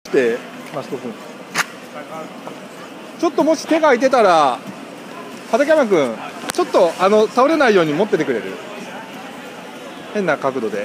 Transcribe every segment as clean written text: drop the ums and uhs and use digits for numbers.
で、ちょっともし手が空いてたら畠山君ちょっと倒れないように持っててくれる？変な角度で。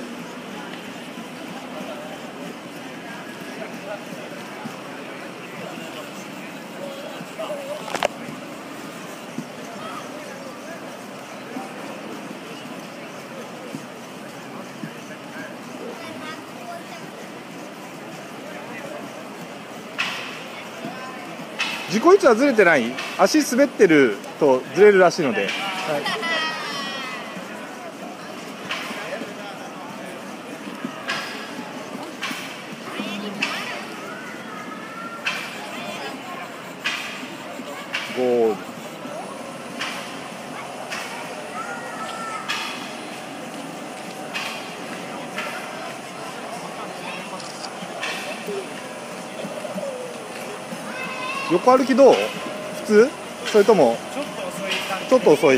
自己位置はずれてない？足滑ってるとずれるらしいので、はい、ゴール。横歩きどう？普通？それともちょっと遅い？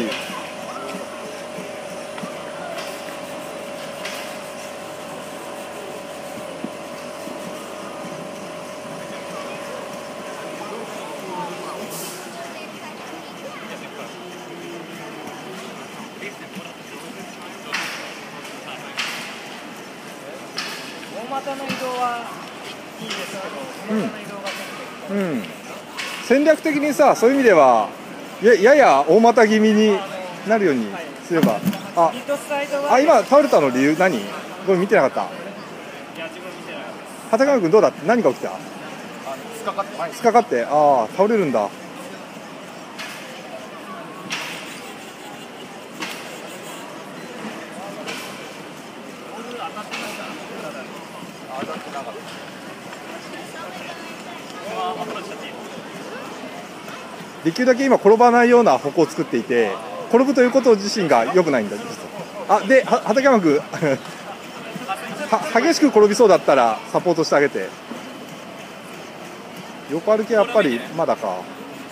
大股の移動はいいですけど、小股の移動がうん、戦略的にさ、そういう意味ではやや大股気味になるようにすれば、今倒れたの理由何？これ見てなかった。畠山君どうだって？何が起きた？突っかかって、倒れるんだ。できるだけ今転ばないような歩行を作っていて、転ぶということ自身が良くないんだ。で畠山君激しく転びそうだったらサポートしてあげて。横歩きはやっぱりまだか。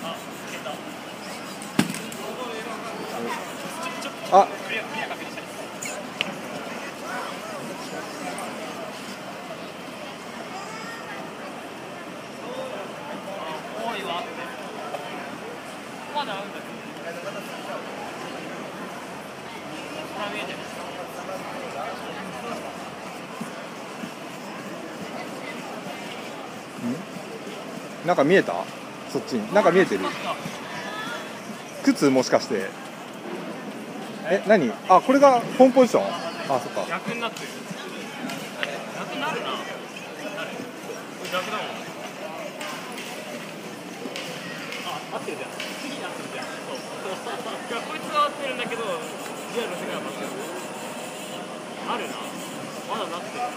なんか見えた？そっちになんか見えてる？靴もしかして？何？これがホームポジション？そっか。 逆になってる。逆になるな。これ逆だもん。合ってるじゃん。次になってるじゃん。そう。こいつは合ってるんだけど、リアルの世界は間違ってる。あるな。まだなってる。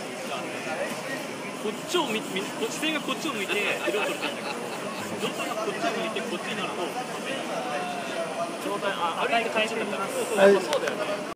こっちを視線がこっちを向いて色を取りたいんだけど、状態がこっちを向いてこっちになると、状態歩いて感じるんだったら、そうだよね。